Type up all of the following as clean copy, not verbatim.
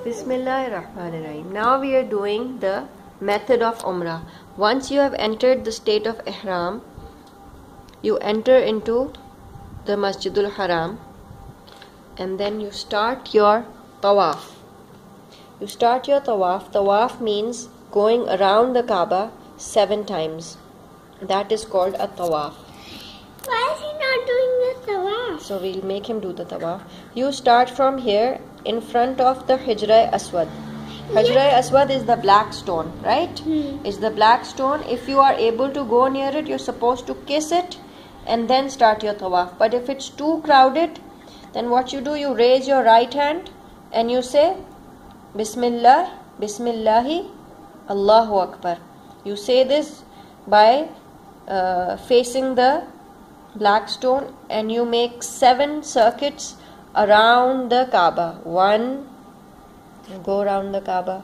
Bismillahirrahmanirrahim. Now we are doing the method of Umrah. Once you have entered the state of Ihram, you enter into the Masjidul Haram and then you start your Tawaf. You start your Tawaf. Tawaf means going around the Kaaba 7 times. That is called a Tawaf. Why is he not doing the Tawaf? So we'll make him do the Tawaf. You start from here in front of the Hijra Aswad. Hijra Aswad is the black stone, right? It's the black stone. If you are able to go near it, you're supposed to kiss it and then start your Tawaf. But if it's too crowded, then what you do, you raise your right hand and you say Bismillah, Bismillahi, Allahu Akbar. You say this by facing the black stone and you make 7 circuits around the Kaaba. 1, you go around the Kaaba.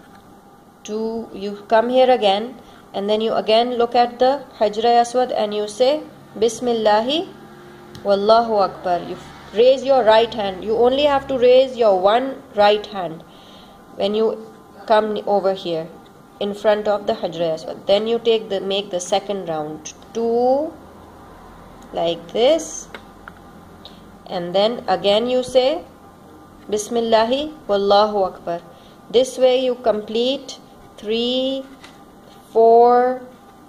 2, you come here again and then you again look at the Hijra Aswad and you say Bismillahi Wallahu Akbar. You raise your right hand. You only have to raise your one right hand when you come over here in front of the Hijra Aswad. Then you make the second round. 2 like this, and then again you say Bismillahi Wallahu Akbar. This way you complete 3, 4,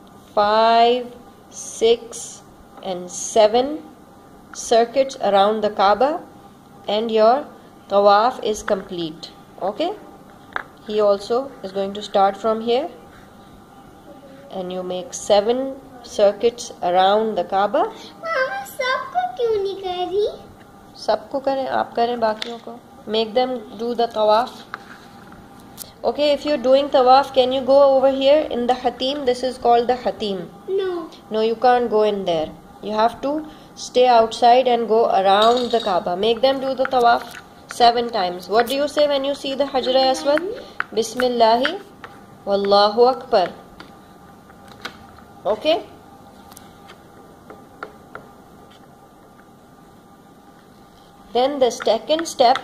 5, 6 and 7 circuits around the Kaaba and your Tawaf is complete. Okay, he also is going to start from here and you make 7 circuits around the Kaaba. Mama, सबको क्यों नहीं कर रही? सबको करें, आप करें बाकियों को. Make them do the Tawaf. Okay, if you're doing Tawaf, can you go over here in the Hatim? This is called the Hatim. No. No, you can't go in there. You have to stay outside and go around the Kaaba. Make them do the Tawaf 7 times. What do you say when you see the Hijra Aswad? Bismillahi Wallahu Akbar. Okay? Then the second step.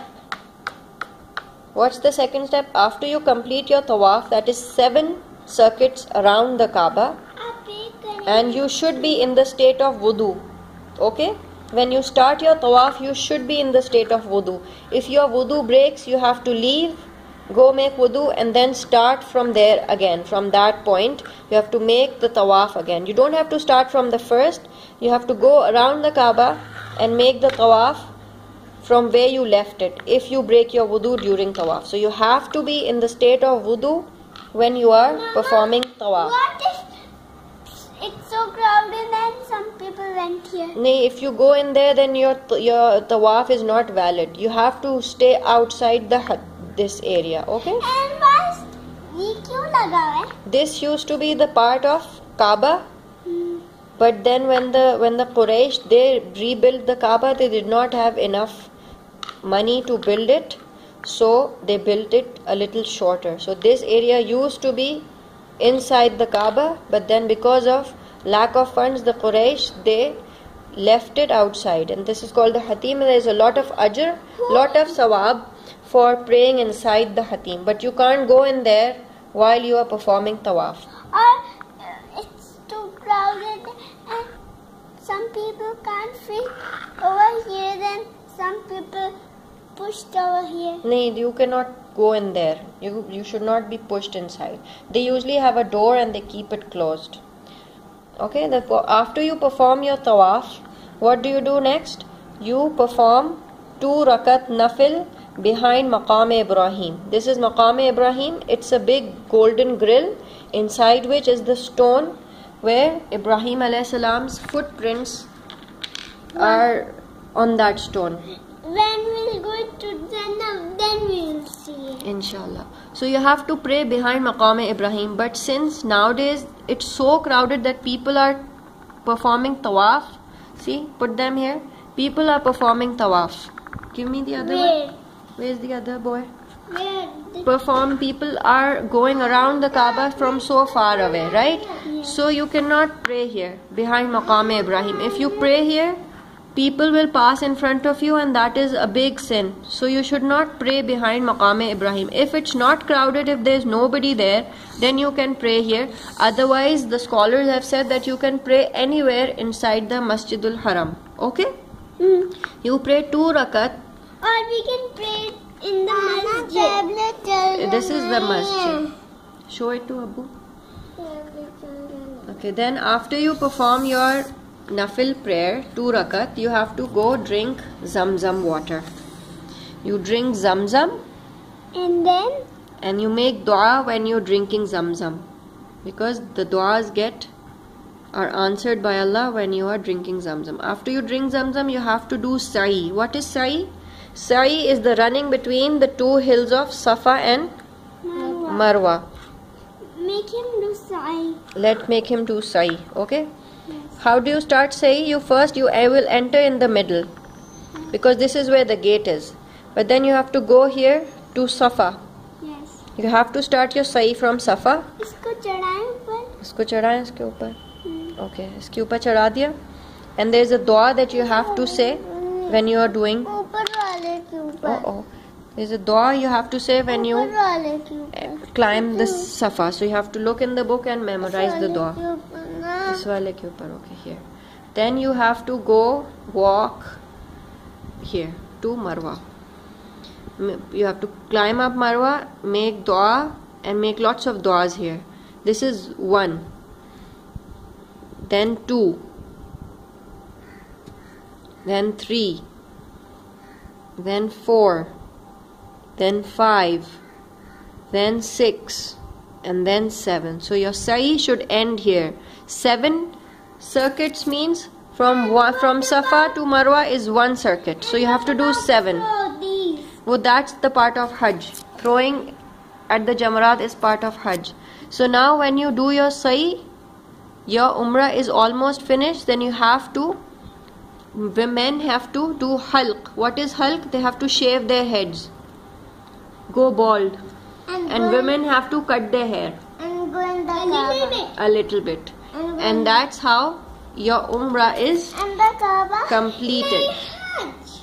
What's the second step? After you complete your Tawaf, that is 7 circuits around the Kaaba, and you should be in the state of wudu. Okay? When you start your Tawaf, you should be in the state of wudu. If your wudu breaks, you have to leave, go make wudu and then start from there again. From that point, you have to make the Tawaf again. You don't have to start from the first. You have to go around the Kaaba and make the Tawaf from where you left it if you break your wudu during Tawaf. So you have to be in the state of wudu when you are performing Tawaf. What if it's so crowded and some people went here? No, if you go in there, then your Tawaf is not valid. You have to stay outside this area. Okay? And why ये क्यों लगा है? This used to be the part of Kaaba. But then when the Quraysh, they rebuilt the Kaaba, they did not have enough money to build it, so they built it a little shorter. So this area used to be inside the Kaaba, but then because of lack of funds, the Quraysh, they left it outside, and this is called the Hatim. There is a lot of ajr, lot of sawab for praying inside the Hatim, but you can't go in there while you are performing Tawaf. Or it's too crowded and some people can't fit over here, then some people pushed over here. No, you cannot go in there. You should not be pushed inside. They usually have a door and they keep it closed. Okay, therefore after you perform your Tawaf, what do you do next? You perform 2 rakat nafil behind Maqam Ibrahim. This is Maqam Ibrahim. It's a big golden grill inside which is the stone where Ibrahim alayhi salam's footprints are on that stone. When we'll go to Jannah, then we will see it. Inshallah. So you have to pray behind Maqam Ibrahim. But since nowadays it's so crowded that people are performing Tawaf. See, put them here. People are performing Tawaf. Give me the other one. Where's the other boy? People are going around the Kaaba from so far away, right? Yeah. So you cannot pray here behind Maqam Ibrahim. If you pray here, people will pass in front of you, and that is a big sin. So you should not pray behind Maqam Ibrahim. If it's not crowded, if there's nobody there, then you can pray here. Otherwise, the scholars have said that you can pray anywhere inside the Masjidul Haram. Okay? You pray 2 rakat. Or we can pray in the masjid. This is the masjid. Show it to Abu. Okay, then after you perform your Nafil prayer, 2 rakat, you have to go drink Zamzam water. You drink Zamzam. And you make dua when you're drinking Zamzam. Because the duas are answered by Allah when you are drinking Zamzam. After you drink Zamzam, you have to do Sa'i. What is Sa'i? Sa'i is the running between the 2 hills of Safa and Marwa. Make him do Sa'i. Let's make him do Sa'i. Okay? How do you start Sa'i? You will enter in the middle, because this is where the gate is. But then you have to go here to Safa. Yes. You have to start your Sa'i from Safa. इसको चढ़ाएं ऊपर. इसको चढ़ाएं इसके ऊपर. Okay, इसके ऊपर चढ़ा दिया. And there is a dua that you have to say when you are doing. ऊपर वाले के ऊपर. There's a dua you have to say when you climb the Safa. So you have to look in the book and memorize the dua. This wale ke upar, okay, here. Then you have to go walk here to Marwa. You have to climb up Marwa, make dua, and make lots of duas here. This is 1. Then 2. Then 3. Then 4. Then 5. Then 6. And then 7. So your Sa'i should end here. 7 circuits means from Safa to Marwa is 1 circuit. So you have to do 7. Well, that's the part of Hajj. Throwing at the Jamarat is part of Hajj. So now when you do your Sa'i, your Umrah is almost finished. Then women have to do Halq. What is Halq? They have to shave their heads. Go bald. And women have to cut their hair. And go in the Kaaba. A little bit. And that's how your Umrah is completed.